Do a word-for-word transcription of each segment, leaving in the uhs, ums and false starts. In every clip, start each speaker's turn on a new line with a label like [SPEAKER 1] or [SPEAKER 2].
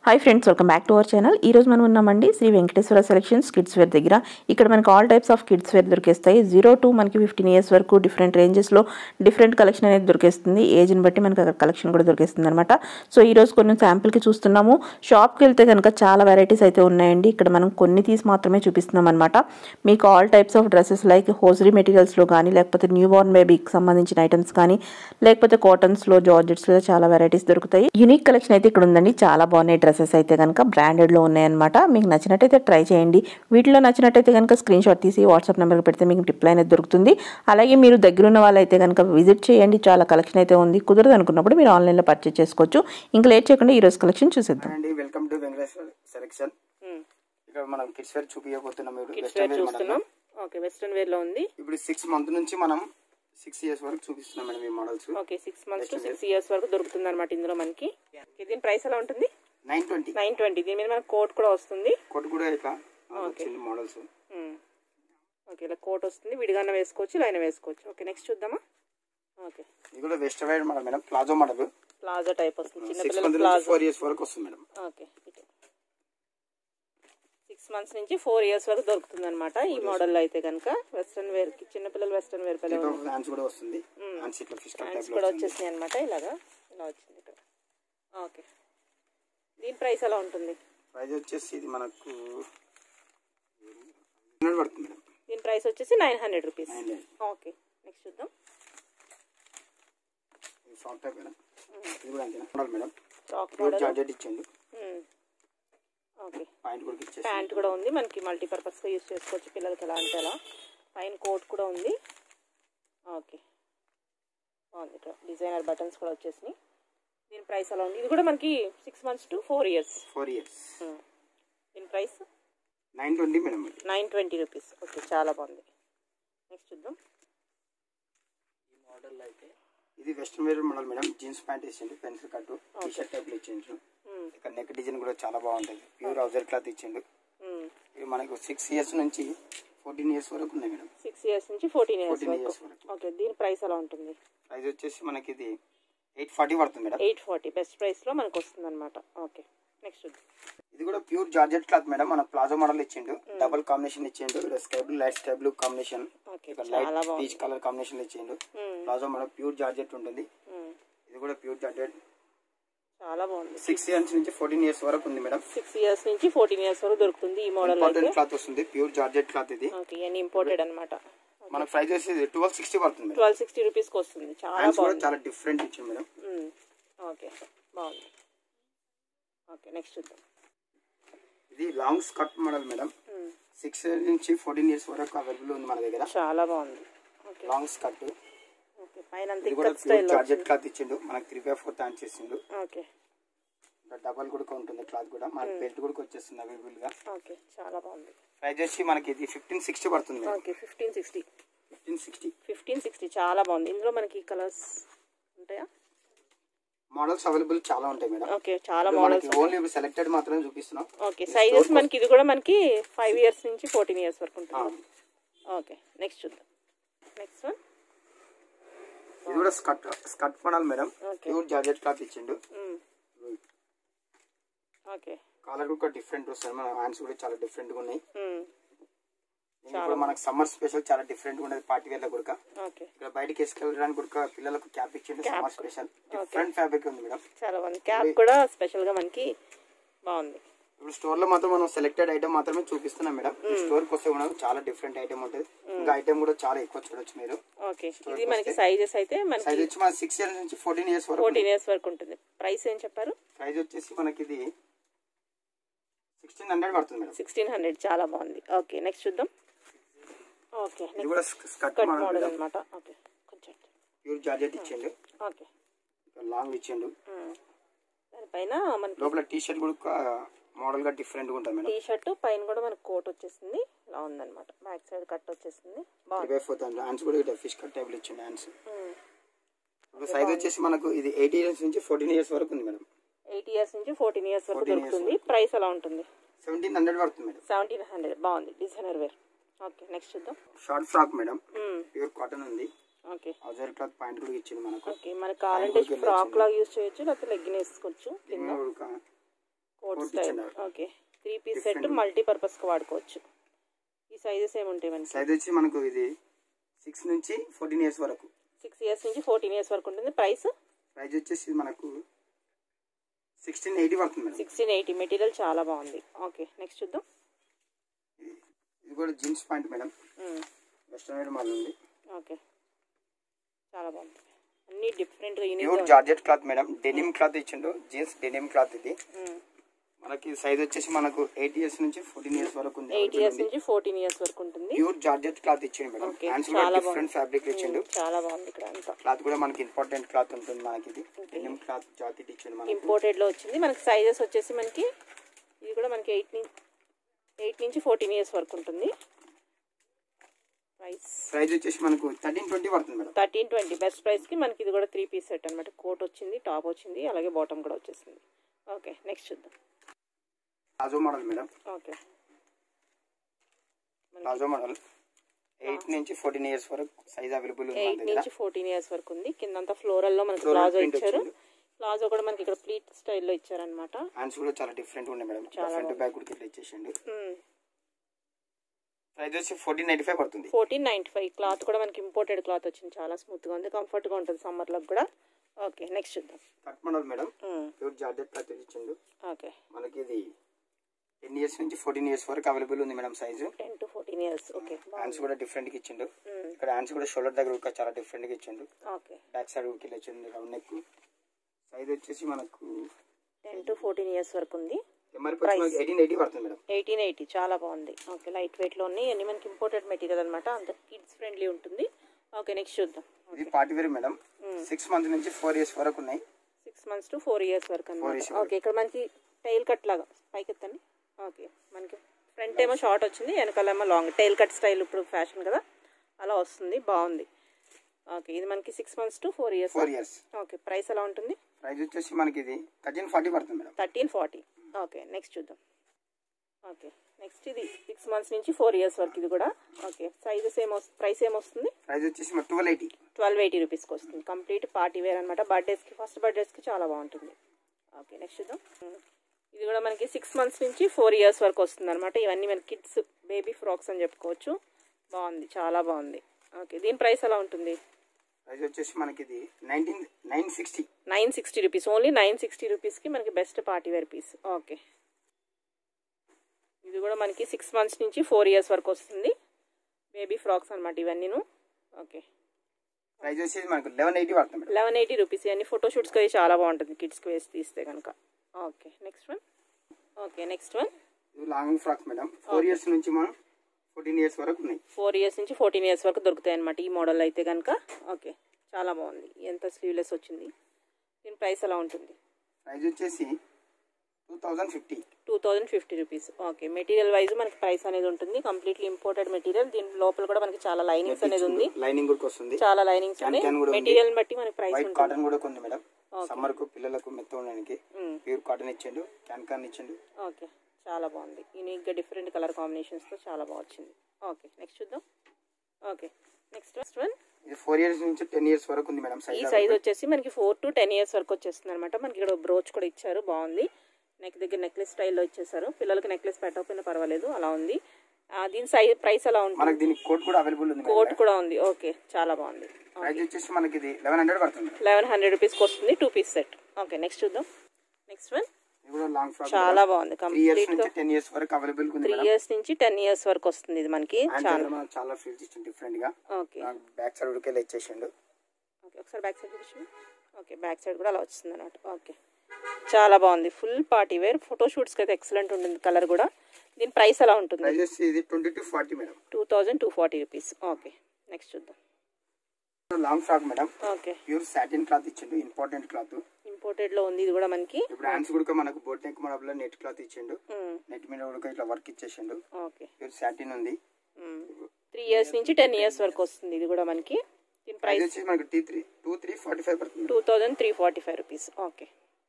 [SPEAKER 1] Hi friends, welcome back to our channel. ఈ రోజు మనం ఉన్నామండి Shri Venkateswara selections kids wear దగ్గర. ఇక్కడ మనకి all types of kids wear దొరికేస్తాయి. జీరో టు మనకి ఫిఫ్టీన్ ఇయర్స్ వరకు డిఫరెంట్ రేంజెస్లో డిఫరెంట్ కలెక్షన్ అనేది దొరికేస్తుంది. ఏజ్ని బట్టి మనకి అక్కడ కలెక్షన్ కూడా దొరికేస్తుంది అనమాట. సో ఈ రోజు కొన్ని శాంపుల్కి చూస్తున్నాము. షాప్కి వెళ్తే కనుక చాలా వెరైటీస్ అయితే ఉన్నాయండి. ఇక్కడ మనం కొన్ని తీసి మాత్రమే చూపిస్తున్నాం అనమాట. మీకు all types of dresses like hosiery మెటీరియల్స్లో కానీ, లేకపోతే న్యూ బోర్న్ బేబీకి సంబంధించిన ఐటమ్స్ కానీ, లేకపోతే కాటన్స్లో, జార్జెట్స్లో చాలా వెరైటీస్ దొరుకుతాయి. యూనిక్ కలెక్షన్ అయితే ఇక్కడ ఉందండి. చాలా బాగున్నాయి డ్రెస్సెస్ అయితే కనుక బ్రాండెడ్లో ఉన్నాయన్నమాట. మీకు నచ్చినట్టయితే ట్రై చేయండి. వీటిలో నచ్చినట్టయితే కనుక స్క్రీన్ షాట్ తీసి వాట్సాప్ నెంబర్కి పెడితే మీకు రిప్లై అనేది దొరుకుతుంది. అలాగే మీరు దగ్గరున్న వాళ్ళైతే కనుక విజిట్ చేయండి. చాలా కలెక్షన్ అయితే ఉంది. కుదరదు అనుకున్నప్పుడు మీరు ఆన్లైన్లో పర్చేస్ చేసుకోవచ్చు. ఇంకా లేట్ చేయకుండా ఈ రోజు కలెక్షన్ చూసేద్దాం.
[SPEAKER 2] Welcome to Venkateswara selection. ఇక్కడ మనం కిడ్స్ వేర్ చూపించబోతున్నాం.
[SPEAKER 1] ఓకే, వెస్ట్రన్ వేర్ లో ఉంది.
[SPEAKER 2] ఇప్పుడు సిక్స్ మంత్ నుంచి మనం సిక్స్ ఇయర్స్ వరకు చూపిస్తున్నాం మేడం ఈ models.
[SPEAKER 1] Okay, six months to six years వరకు దొరుకుతుంది అనమాట ఇందులో మనకి. దీని ప్రైస్ ఎలా ఉంటుంది?
[SPEAKER 2] నైన్ ట్వంటీ
[SPEAKER 1] నైన్ ట్వంటీ దీని మీద మనకి కోట్ కూడా వస్తుంది.
[SPEAKER 2] కోట్ కూడా ఇట్లా వచ్చింది మోడల్స్.
[SPEAKER 1] ఓకే, ఇలా కోట్ వస్తుంది. విడిగానే వేసుకోవచ్చు, ఇలా అయినా వేసుకోవచ్చు. ఓకే, నెక్స్ట్ చూద్దామా. ఓకే,
[SPEAKER 2] ఇది కూడా west wide model madam. Palazzo model,
[SPEAKER 1] palazzo type వస్తుంది. చిన్న
[SPEAKER 2] సిక్స్
[SPEAKER 1] పిల్లల
[SPEAKER 2] మంత్స్ ఫోర్ ఇయర్స్ వరకు వస్తుంది మేడం.
[SPEAKER 1] ఓకే, సిక్స్ మంత్స్ నుంచి ఫోర్ ఇయర్స్ వరకు దొరుకుతుంది అనమాట ఈ మోడల్ అయితే కనుక. వెస్ట్రన్ వేర్ కి చిన్నపిల్లలు వెస్ట్రన్ వేర్ పిల్లలు
[SPEAKER 2] హ్యాండ్స్ కూడా వస్తుంది.
[SPEAKER 1] హ్యాండ్స్ కూడా వచ్చేసినాయి అనమాట. ఇలాగా ఇలా వచ్చింది ఇక్కడ. ఓకే, దీని ప్రైస్ ఎలా ఉంటుంది?
[SPEAKER 2] ప్రైస్ వచ్చేసి ఇది మనకు పడుతుంది మేడం.
[SPEAKER 1] దీని ప్రైస్ వచ్చేసి nine hundred rupees. Okay, next చూద్దాం.
[SPEAKER 2] Frock type madam. ఇది కూడా అంతే model madam.
[SPEAKER 1] Frock model
[SPEAKER 2] georgette ఇచ్చిండు.
[SPEAKER 1] ఓకే,
[SPEAKER 2] ప్యాంట్ కూడా ఇచ్చేసి
[SPEAKER 1] ప్యాంట్ కూడా ఉంది. మనకి మల్టీపర్పస్గా యూజ్ చేసుకోవచ్చు పిల్లలకి. ఎలా అంటే అలా. పైన కోట్ కూడా ఉంది. ఓకే, బాగుంది. ఇక్కడ డిజైనర్ బటన్స్ కూడా వచ్చేసినాయి. దీని ప్రైస్ ఎలా ఉంది? ఇది కూడా మనకి six months to four years
[SPEAKER 2] four years
[SPEAKER 1] దీని price
[SPEAKER 2] nine twenty madam.
[SPEAKER 1] Nine twenty rupees. Okay, చాలా బాగుంది. నెక్స్ట్ చూద్దాం.
[SPEAKER 2] ఈ మోడల్ అయితే ఇది western wear model madam. Jeans pant ఇచ్చిండు, pencil cut T shirt type లో ఇచ్చిండు. ఇక్కడ నెక్ డిజైన్ కూడా చాలా బాగుంటుంది. ప్యూర్ ఔజర్ క్లాత్ ఇచ్చిండు. ఇది మనకు సిక్స్ ఇయర్స్ నుంచి ఫోర్టీన్ ఇయర్స్ వరకు ఉన్నాయి మేడం.
[SPEAKER 1] సిక్స్ ఇయర్స్ నుంచి ఫోర్టీన్ ఇయర్స్
[SPEAKER 2] ఇయర్స్ వరకు.
[SPEAKER 1] ఓకే, దీని ప్రైస్ ఎలా ఉంటుంది?
[SPEAKER 2] ప్రైస్ వచ్చేసి మనకి ఇది ఎయిట్ ఫార్టీ పడుతుంది madam.
[SPEAKER 1] Eight forty best price లో మనకు వస్తుంది అనమాట. ఓకే, నెక్స్ట్
[SPEAKER 2] ఇది కూడా ప్యూర్ జార్జెట్ క్లాత్ మేడం. మన ప్లాజో మోడల్ ఇచ్చిండు. డబుల్ కాంబినేషన్ ఇచ్చిండు. Sky blue, light sky blue combination, light peach colour combination ఇచ్చిండు. ప్లాజో మోడల్ ప్యూర్ జార్జెట్ ఉంటుంది. ఇది కూడా ప్యూర్ జార్జెట్,
[SPEAKER 1] చాలా బాగుంది.
[SPEAKER 2] సిక్స్ ఇయర్స్ నుంచి ఫోర్టీన్ ఇయర్స్ వరకు ఉంది మేడం.
[SPEAKER 1] సిక్స్ ఇయర్స్ నుంచి ఫోర్టీన్ ఇయర్స్ వరకు దొరుకుతుంది ఈ మోడల్.
[SPEAKER 2] క్లాత్ వస్తుంది, ప్యూర్ జార్జెట్ క్లాత్ ఇది.
[SPEAKER 1] ఓకే, ఇంపోర్టెడ్ అనమాట.
[SPEAKER 2] మన ప్రైస్ వచ్చేసి ట్వెల్వ్ సిక్స్టీ పడుతుంది.
[SPEAKER 1] ట్వెల్వ్ సిక్స్టీ రూపీస్ కి వస్తుంది. చాలా బాగుంది,
[SPEAKER 2] చాలా డిఫరెంట్ ఇచ్చింది మేడం.
[SPEAKER 1] ఓకే, బాగుంది. ఓకే, నెక్స్ట్ చూద్దాం.
[SPEAKER 2] ఇది long skirt model madam. Six నుంచి ఫోర్టీన్ ఇయర్స్ వరకు అవైలబుల్ ఉంది మన దగ్గర.
[SPEAKER 1] చాలా బాగుంది. Okay,
[SPEAKER 2] long skirt.
[SPEAKER 1] ఓకే, పైన
[SPEAKER 2] జార్జెట్ క్లాత్ ఇచ్చిండు. మనకి త్రీ బై ఫోర్ హ్యాండ్స్ ఇచ్చిండు.
[SPEAKER 1] ఓకే,
[SPEAKER 2] డబల్ కూడా ఉంటుంది క్లాత్ కూడా. మనకి బెల్ట్ కూడా వచ్చేస్తుంది అవైలబుల్ గా.
[SPEAKER 1] ఓకే, చాలా బాగుంది.
[SPEAKER 2] ప్రైస్ వచ్చి మనకి ఇది ఫిఫ్టీన్ సిక్స్టీ పడుతుంది.
[SPEAKER 1] Okay, fifteen sixty
[SPEAKER 2] fifteen sixty
[SPEAKER 1] fifteen sixty చాలా బాగుంది. ఇందులో మనకి కలర్స్ ఉంటాయా?
[SPEAKER 2] మోడల్స్ అవైలబుల్ చాలా ఉంటాయి మేడం.
[SPEAKER 1] ఓకే, చాలా మోడల్స్.
[SPEAKER 2] ఓన్లీ సెలెక్టెడ్ మాత్రమే చూపిస్తున్నాం.
[SPEAKER 1] ఓకే, సైజెస్ మనకి ఇది కూడా మనకి ఫైవ్ ఇయర్స్ నుంచి ఫోర్టీన్ ఇయర్స్ వరకు ఉంటుంది. ఓకే, నెక్స్ట్ చూద్దాం. నెక్స్ట్ వన్
[SPEAKER 2] ఇది కూడా skirt skirt model madam. Pure georgette cloth ఇచ్చిండు.
[SPEAKER 1] ఓకే,
[SPEAKER 2] కలర్ కూడా డిఫరెంట్ వస్తుంది. మన హ్యాండ్స్ కూడా చాలా డిఫరెంట్ గా ఉన్నాయి. మనకు సమ్మర్ స్పెషల్ చాలా డిఫరెంట్ గా ఉండేది పార్టీ వేర్ లో కూడా. ఇక్కడ బయటకి వేసుకెళ్ళడానికి కూడా పిల్లలకు క్యాప్ ఇచ్చిండు. సమ్మర్ స్పెషల్ డిఫరెంట్ ఫ్యాబ్రిక్ ఉంది మేడం.
[SPEAKER 1] చాలా బాగుంది. క్యాప్ కూడా స్పెషల్ గా మనకి బాగుంది.
[SPEAKER 2] ఇప్పుడు స్టోర్ లో మాత్రం మనం సెలెక్టెడ్ ఐటమ్ మాత్రమే చూపిస్తున్నాం మేడం. స్టోర్ కి వస్తే కూడా చాలా డిఫరెంట్ ఐటమ్ ఉంటుంది. ఇంకా ఐటమ్ కూడా చాలా ఎక్కువ చూడొచ్చు మీరు.
[SPEAKER 1] ఓకే, ఇది మనకి సైజెస్ అయితే మనకి
[SPEAKER 2] సైజ్ వచ్చి మన సిక్స్ ఇయర్స్ నుంచి ఫోర్టీన్ ఇయర్స్ వరకు
[SPEAKER 1] ఫోర్టీన్ ఇయర్స్ వరకు ఉంటుంది. ప్రైస్ ఏం చెప్పారు?
[SPEAKER 2] ప్రైస్ వచ్చేసి మనకి ఇది సిక్స్టీన్ హండ్రెడ్ పడుతుంది మేడం.
[SPEAKER 1] సిక్స్టీన్ హండ్రెడ్ చాలా బాగుంది. ఓకే, నెక్స్ట్ చూద్దాం. ఓకే,
[SPEAKER 2] ఇది కూడా స్కర్ట్
[SPEAKER 1] మోడల్ అన్నమాట. ఓకే, కొంచెం
[SPEAKER 2] ప్యూర్ జార్జెట్ ఇచ్చిండు.
[SPEAKER 1] ఓకే,
[SPEAKER 2] లాంగ్ ఇచ్చిండు.
[SPEAKER 1] దానిపైన మనకి
[SPEAKER 2] లోపల టీ షర్ట్ కూడా మోడల్ గా డిఫరెంట్ గా ఉంటుంది మేడం.
[SPEAKER 1] టీ షర్ట్ పైన కూడా మనకి కోట్ వచ్చేసింది. ఇలా ఉందన్నమాట. బ్యాక్ సైడ్ కట్ వచ్చేసింది. బాగుంది.
[SPEAKER 2] హ్యాండ్స్ కూడా ఫిష్ కట్ టైప్ ఇచ్చిండు. హ్యాండ్స్ సైజ్ వచ్చేసి మనకు ఇది ఎయిట్ ఇయర్స్ నుంచి ఫోర్టీన్ ఇయర్స్ వరకు ఉంది మేడం.
[SPEAKER 1] ఎయిట్ ఇయర్స్ నుంచి ఫోర్టీన్ ఇయర్స్ వరకు దొరుకుతుంది. ప్రైస్ ఎలా ఉంటుంది?
[SPEAKER 2] సెవెంటీన్ హండ్రెడ్ పడుతుంది మేడం.
[SPEAKER 1] సెవెంటీన్ హండ్రెడ్ బాగుంది. Designer wear. ఓకే, నెక్స్ట్ చూద్దాం.
[SPEAKER 2] Short frock madam. Pure cotton ఉంది.
[SPEAKER 1] ఓకే,
[SPEAKER 2] ఔజర్ క్లాత్ పాయింట్ కూడా ఇచ్చింది మనకు.
[SPEAKER 1] ఓకే, మనకి కావాలంటే ఫ్రాక్ లాగా యూస్ చేయొచ్చు, లేకపోతే లెగ్గిన్ వేసుకోవచ్చు. కింద
[SPEAKER 2] coat
[SPEAKER 1] coat style. Okay, three piece set మల్టీపర్పస్కి వాడుకోవచ్చు. ఈ సైజెస్ ఏముంటాయి మనకి?
[SPEAKER 2] సైజ్ వచ్చి మనకు ఇది సిక్స్ నుంచి ఫోర్టీన్ ఇయర్స్ వరకు
[SPEAKER 1] సిక్స్ ఇయర్స్ నుంచి ఫోర్టీన్ ఇయర్స్ వరకు ఉంటుంది. ప్రైస్
[SPEAKER 2] ప్రైస్ వచ్చేసి మనకు సిక్స్టీన్ ఎయిటీ పడుతుంది మేడం.
[SPEAKER 1] సిక్స్టీన్ ఎయిటీ మెటీరియల్ చాలా బాగుంది. ఓకే, నెక్స్ట్ చూద్దాం.
[SPEAKER 2] ఇది కూడా jeans pant madam, western wear mall ఉంది.
[SPEAKER 1] ఓకే, చాలా బాగుంది. అన్ని different
[SPEAKER 2] pure georgette cloth madam, denim cloth ఇచ్చిండు, జీన్స్ డెనిమ్ క్లాత్. ఇది మనకి సైజ్ వచ్చేసి మనకు ఎయిట్ ఇయర్స్ నుంచి ఫోర్టీన్ ఇయర్స్ వరకు ఉంది.
[SPEAKER 1] ఎయిట్ ఇయర్స్ నుంచి ఫోర్టీన్ ఇయర్స్ వరకు ఉంటుంది.
[SPEAKER 2] ప్యూర్ జార్జెట్ క్లాత్ ఇచ్చిండు మేడం. హ్యాండ్స్ కూడా డిఫరెంట్ ఫ్యాబ్రిక్ ఇచ్చిండు,
[SPEAKER 1] చాలా బాగుంది. ఇక్కడ అంతా
[SPEAKER 2] క్లాత్ కూడా మనకి ఇంపార్టెంట్ క్లాత్ ఉంటుంది. మనకి ఇది డెనిమ్ క్లాత్ జాకెట్ ఇచ్చిండు, మనకి
[SPEAKER 1] ఇంపోర్టెడ్ లో వచ్చింది. మనకి సైజెస్ వచ్చేసి మనకి ఇది కూడా మనకి ఎయిట్ నుంచి ఎయిట్ నుంచి ఫోర్టీన్ ఇయర్స్ వరకు ఉంటుంది. ప్రైస్
[SPEAKER 2] ప్రైస్ వచ్చేసి మనకు థర్టీన్ ట్వంటీ పడుతుంది madam.
[SPEAKER 1] Thirteen twenty best price కి మనకి ఇది కూడా త్రీ పీస్ సెట్ అనమాట. కోట్ వచ్చింది, టాప్ వచ్చింది, అలాగే బాటమ్ కూడా వచ్చేసింది. ఓకే, నెక్స్ట్ చూద్దాం.
[SPEAKER 2] Palazzo model madam.
[SPEAKER 1] Okay,
[SPEAKER 2] palazzo model eight నుంచి ఫోర్టీన్ ఇయర్స్ వరకు సైజ్ అవైలబుల్ ఉంది.
[SPEAKER 1] ఎయిట్ నుంచి ఫోర్టీన్ ఇయర్స్ వరకు ఉంది. కిందంతా ఫ్లోరల్ లో మనకి ప్లాజో ఇచ్చారు. ప్లాజో కూడా మనకి ఇక్కడ ప్లీట్ స్టైల్లో ఇచ్చారనమాట.
[SPEAKER 2] హ్యాండ్స్ కూడా చాలా డిఫరెంట్ ఉన్నాయి మేడం. ఫ్రంట్ బ్యాక్ కూడా ఇట్లా ఇచ్చేసిండు. ప్రైస్ వచ్చి ఫోర్టీన్ నైన్టీ ఫైవ్ పడుతుంది.
[SPEAKER 1] ఫోర్టీన్ నైన్టీ ఫైవ్ క్లాత్ కూడా మనకి ఇంపోర్టెడ్ క్లాత్ వచ్చింది. చాలా స్మూత్ గా ఉంది, కంఫర్ట్ గా ఉంటుంది సమ్మర్ లో కూడా. ఓకే, నెక్స్ట్ చూద్దాం.
[SPEAKER 2] Cut model madam, pure georgette cloth ఇచ్చిండు.
[SPEAKER 1] ఓకే,
[SPEAKER 2] మనకి ఇది టెన్ ఇయర్స్ నుంచి ఫోర్టీన్ ఇయర్స్ వరకు అవైలబుల్ ఉంది madam. Size
[SPEAKER 1] ten to fourteen years. Okay,
[SPEAKER 2] hands కూడా డిఫరెంట్ గా ఇచ్చిండు. ఇక్కడ హ్యాండ్స్ కూడా షోల్డర్ దగ్గర కూడా చాలా డిఫరెంట్ గా ఇచ్చిండు.
[SPEAKER 1] ఓకే,
[SPEAKER 2] బ్యాక్ సైడ్ ఊరికి ఇచ్చిండు రౌండ్ నెక్. సైజ్ వచ్చేసి మనకు
[SPEAKER 1] టెన్ టు ఫోర్టీన్ ఇయర్స్ వరకు ఉంది.
[SPEAKER 2] ఎయిటీన్ ఎయిటీ పడుతుంది మేడం.
[SPEAKER 1] ఎయిటీన్ ఎయిటీ చాలా బాగుంది. ఓకే, లైట్ వెయిట్ లో ఉన్నాయి. అన్ని మనకి ఇంపోర్టెడ్ మెటీరియల్ అనమాట. అంత కిడ్స్ ఫ్రెండ్లీ ఉంటుంది. ఓకే, నెక్స్ట్ చూద్దాం.
[SPEAKER 2] ఇది party wear madam. Six months నుంచి ఫోర్ ఇయర్స్ వరకు ఉన్నాయి.
[SPEAKER 1] Six months to four years వరకు అనమాట. ఓకే, ఇక్కడ మనకి టైల్ కట్ లాగా పైకి ఎత్తండి. ఓకే, మనకి ఫ్రంట్ ఏమో షార్ట్ వచ్చింది, వెనకాల ఏమో లాంగ్ టైల్ కట్ స్టైల్ ఇప్పుడు ఫ్యాషన్ కదా, అలా వస్తుంది. బాగుంది. ఓకే, ఇది మనకి six months to four years.
[SPEAKER 2] Four years
[SPEAKER 1] okay, price ఎలా ఉంటుంది?
[SPEAKER 2] ప్రైస్ వచ్చేసి మనకి ఇది థర్టీన్ ఫార్టీ పడుతుంది madam.
[SPEAKER 1] Thirteen forty. Okay, next చూద్దాం. ఓకే, నెక్స్ట్ ఇది సిక్స్ మంత్స్ నుంచి ఫోర్ ఇయర్స్ వరకు ఇది కూడా. ఓకే, సైజెస్ ఏమో ప్రైస్ ఏమొస్తుంది?
[SPEAKER 2] ప్రైస్ వచ్చేసి ట్వెల్వ్ ఎయిటీ
[SPEAKER 1] ట్వెల్వ్ ఎయిటీ రూపీస్కి వస్తుంది. కంప్లీట్ పార్టీ వేర్ అనమాట. బర్త్డేస్కి, ఫస్ట్ బర్త్డేస్కి చాలా బాగుంటుంది. ఓకే, నెక్స్ట్ చూద్దాం. ఇది కూడా మనకి సిక్స్ మంత్స్ నుంచి ఫోర్ ఇయర్స్ వరకు వస్తుంది అనమాట. ఇవన్నీ మన కిడ్స్ బేబీ ఫ్రాక్స్ అని చెప్పుకోవచ్చు. బాగుంది, చాలా బాగుంది. ఓకే, దీని ప్రైస్ ఎలా ఉంటుంది?
[SPEAKER 2] ప్రైస్ వచ్చేసి మనకి ఇది nineteen nine sixty
[SPEAKER 1] nine sixty rupees only nine sixty రూపీస్కి మనకి best party wear piece. Okay, ఇది కూడా మనకి సిక్స్ మంత్స్ నుంచి ఫోర్ ఇయర్స్ వరకు వస్తుంది. బేబీ ఫ్రాక్స్ అనమాట ఇవన్నీను. ఓకే,
[SPEAKER 2] ప్రైస్ వచ్చేసి మనకు లెవెన్ ఎయిటీ పడుతుంది.
[SPEAKER 1] Eleven eighty rupees. ఇవన్నీ ఫోటోషూట్స్కి అది చాలా బాగుంటుంది, కిడ్స్కి వేసి తీస్తే కనుక. Okay, next one. Okay, next one.
[SPEAKER 2] ఇది long frocks madam. Four years నుంచి మనం ఫోర్టీన్ ఇయర్స్ వరకు ఉన్నాయి.
[SPEAKER 1] ఫోర్ ఇయర్స్ నుంచి ఫోర్టీన్ ఇయర్స్ వరకు దొరుకుతాయి అనమాట ఈ మోడల్ అయితే కనుక. ఓకే, చాలా బాగుంది. ఎంత స్లీవ్లెస్ వచ్చింది. దీని ప్రైస్ ఎలా ఉంటుంది?
[SPEAKER 2] ప్రైస్ వచ్చేసి two thousand fifty
[SPEAKER 1] two thousand fifty rupees. Okay, material wise మనకి ప్రైస్ అనేది ఉంటుంది. Completely imported material. దీని లోపల కూడా మనకి చాలా లైనింగ్స్ అనేది ఉంది.
[SPEAKER 2] లైనింగ్ కూడా వస్తుంది,
[SPEAKER 1] చాలా లైనింగ్స్ ఉన్నాయి. మెటీరియల్ బట్టి మనకి ప్రైస్ ఉంటుంది.
[SPEAKER 2] కాటన్ కూడా ఉంది మేడం. సమ్మర్ కు పిల్లలకు మెత్త ఉండడానికి ప్యూర్ కాటన్ ఇచ్చిండు, క్యాన్ కాన్ ఇచ్చిండు.
[SPEAKER 1] ఓకే, చాలా బాగుంది. యూనిక్ గా డిఫరెంట్ కలర్ కాంబినేషన్స్ తో చాలా బాగా వచ్చింది. ఓకే, నెక్స్ట్ చూద్దాం. Okay, next next one.
[SPEAKER 2] ఇది ఫోర్ ఇయర్స్ నుంచి టెన్ ఇయర్స్ వరకు ఉంది మేడం.
[SPEAKER 1] ఈ సైజ్ వచ్చేసి మనకి ఫోర్ టు టెన్ ఇయర్స్ వరకు వచ్చేస్తుంది అనమాట. మనకి ఇక్కడ బ్రోచ్ కూడా ఇచ్చారు, బాగుంది. నెక్ దగ్గర నెక్లెస్ స్టైల్లో ఇచ్చేసారు. పిల్లలకి నెక్లెస్ పెట్టకపోయినా పర్వాలేదు, అలా ఉంది. దీని సైజ్ ప్రైస్ ఎలా ఉంటుంది?
[SPEAKER 2] మనకి దీనికి కోట్ కూడా అవైలబుల్ ఉంది.
[SPEAKER 1] కోట్ కూడా ఉంది. ఓకే, చాలా బాగుంది.
[SPEAKER 2] ప్రైస్ వచ్చేసి మనకి ఇది లెవెన్ హండ్రెడ్ పడుతుంది.
[SPEAKER 1] లెవెన్ హండ్రెడ్ రూపీస్కి వస్తుంది, two piece set. Okay, next చూద్దాం. Next one.
[SPEAKER 2] లాంగ్ ఫ్రాక్
[SPEAKER 1] చాలా బాగుంది. కంప్లీట్ గా
[SPEAKER 2] టెన్ ఇయర్స్ వరకు అవైలబుల్ ఉంది.
[SPEAKER 1] త్రీ ఇయర్స్ నుంచి టెన్ ఇయర్స్ వరకు వస్తుంది ఇది మనకి. చాలా
[SPEAKER 2] చాలా ఫీల్స్ ఇచ్చింది డిఫరెంట్ గా.
[SPEAKER 1] ఓకే,
[SPEAKER 2] బ్యాక్ సైడ్ ఉడికెళ్ళి ఇచ్చేసిండు.
[SPEAKER 1] ఓకే, ఒకసారి బ్యాక్ సైడ్ చూపించండి. ఓకే, బ్యాక్ సైడ్ కూడా అలా వచ్చింది అన్నమాట. ఓకే, చాలా బాగుంది. ఫుల్ పార్టీ వేర్ ఫోటోషూట్స్కి అయితే ఎక్సలెంట్ ఉంటుంది. కలర్ కూడా. దీని ప్రైస్ ఎలా ఉంటుంది?
[SPEAKER 2] ఇది twenty two forty madam.
[SPEAKER 1] Two thousand two forty rupees. Okay, next చూద్దాం.
[SPEAKER 2] Long frock madam.
[SPEAKER 1] Okay,
[SPEAKER 2] pure satin cloth ఇచ్చిండు, ఇంపార్టెంట్ క్లాత్.
[SPEAKER 1] ఇంపోర్టెడ్ లో ఉంది ఇది కూడా మనకి.
[SPEAKER 2] ఇప్పుడు హ్యాండ్స్ కూడా మనకు boat neck model net cloth ఇచ్చిండు. నెట్ మీద కూడా ఇట్లా వర్క్ ఇచ్చేసిండు.
[SPEAKER 1] ఓకే,
[SPEAKER 2] ప్యూర్ సాటిన్ ఉంది.
[SPEAKER 1] త్రీ ఇయర్స్ నుంచి టెన్ ఇయర్స్ వరకు వస్తుంది ఇది కూడా మనకి. దీని ప్రైస్
[SPEAKER 2] వచ్చి మనకి టీ three two three forty five పడుతుంది.
[SPEAKER 1] Two thousand three forty five rupees. Okay,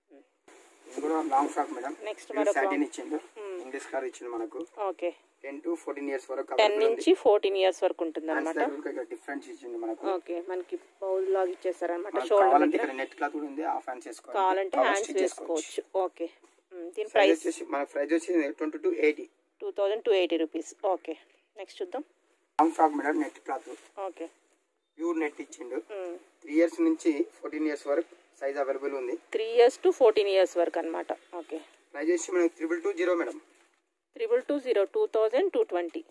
[SPEAKER 2] ఇది కూడా లాంగ్ ఫ్రాక్ మేడం.
[SPEAKER 1] నెక్స్ట్ మరొక
[SPEAKER 2] సాటిన్ ఇచ్చిండు, ఇంగ్లీష్ కలర్ ఇచ్చిండు మనకు.
[SPEAKER 1] Okay,
[SPEAKER 2] ten to fourteen years వరకు.
[SPEAKER 1] టెన్ నుంచి ఫోర్టీన్ ఇయర్స్ వరకు ఉంటుంది అనమాట.
[SPEAKER 2] డిఫరెన్స్ ఇచ్చిండు మనకు.
[SPEAKER 1] ఓకే, మనకి బౌల్ లాగా ఇచ్చేసారు అనమాట. షోల్డర్
[SPEAKER 2] నెట్ క్లాత్ కూడా ఉంది, హాఫ్ హ్యాండ్స్ వేసుకోవాలి.
[SPEAKER 1] కావాలంటే హ్యాండ్స్ వేసుకోవచ్చు. ఓకే, దీని
[SPEAKER 2] ప్రైస్
[SPEAKER 1] ప్రైస్
[SPEAKER 2] వచ్చేసి మన ప్రైస్ వచ్చేసి twenty two eighty
[SPEAKER 1] two thousand two eighty rupees. Okay, next చూద్దాం.
[SPEAKER 2] Long frock madam, net cloth,
[SPEAKER 1] okay,
[SPEAKER 2] pure net ఇచ్చిండు. త్రీ ఇయర్స్ నుంచి ఫోర్టీన్ ఇయర్స్ వరకు సైజ్ అవైలబుల్ ఉంది.
[SPEAKER 1] Three years to fourteen years వరకు అనమాట. ఓకే,
[SPEAKER 2] ప్రైస్ వచ్చి మనకి triple two zero madam.
[SPEAKER 1] Triple two zero two thousand two twenty.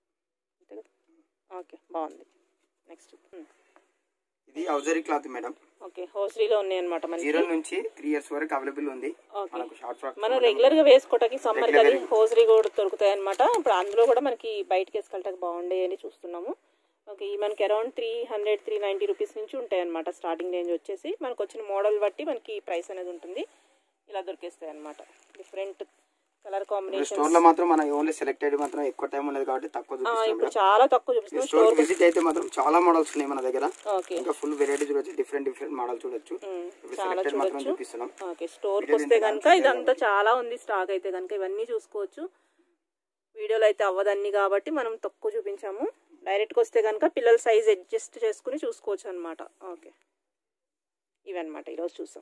[SPEAKER 1] Okay, బాగుంది. Next
[SPEAKER 2] ఇది ఔజరీ క్లాత్ మేడం.
[SPEAKER 1] ఓకే, హోస్రీలో ఉన్నాయి అనమాట. మనకి
[SPEAKER 2] జీరో నుంచి త్రీ ఇయర్స్ వరకు అవైలబుల్ ఉంది. మనకు షార్ట్ ఫ్రాక్
[SPEAKER 1] మనం రెగ్యులర్ గా వేసుకోవడానికి సమ్మర్ కదా హోస్రీ కూడా దొరుకుతాయి అనమాట. ఇప్పుడు అందులో కూడా మనకి బయటకి వేసుకెళ్ళటానికి బాగుండే అని చూస్తున్నాము. ఓకే, ఈ మనకి around three hundred three ninety rupees నుంచి ఉంటాయి అనమాట. స్టార్టింగ్ రేంజ్ వచ్చేసి మనకు వచ్చిన మోడల్ బట్టి మనకి ప్రైస్ అనేది ఉంటుంది. ఇలా దొరికేస్తాయి అనమాట. Different colour combination.
[SPEAKER 2] స్టోర్ లో మాత్రం మన ఓన్లీ సెలెక్టెడ్ మాత్రం ఎక్కువ టైం ఉండదు కాబట్టి తక్కువ చూపిస్తాం.
[SPEAKER 1] ఇప్పుడు చాలా తక్కువ చూపిస్తాం.
[SPEAKER 2] స్టోర్ విజిట్ అయితే మాత్రం చాలా మోడల్స్ ఉన్నాయి మన దగ్గర. ఇంకా ఫుల్ వెరైటీ చూడొచ్చు, డిఫరెంట్ డిఫరెంట్ మోడల్ చూడొచ్చు.
[SPEAKER 1] చాలా చూడొచ్చు. ఓకే, స్టోర్ కి వస్తే కనుక ఇదంతా చాలా ఉంది స్టాక్ అయితే కనుక ఇవన్నీ చూసుకోవచ్చు. వీడియోలో అయితే అవ్వదన్ని కాబట్టి మనం తక్కువ చూపించాము. డైరెక్ట్గా వస్తే కనుక పిల్లల సైజ్ అడ్జస్ట్ చేసుకుని చూసుకోవచ్చు అనమాట. ఓకే, ఇవన్నమాట ఈరోజు చూసాం.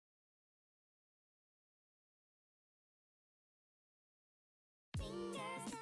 [SPEAKER 3] Fingers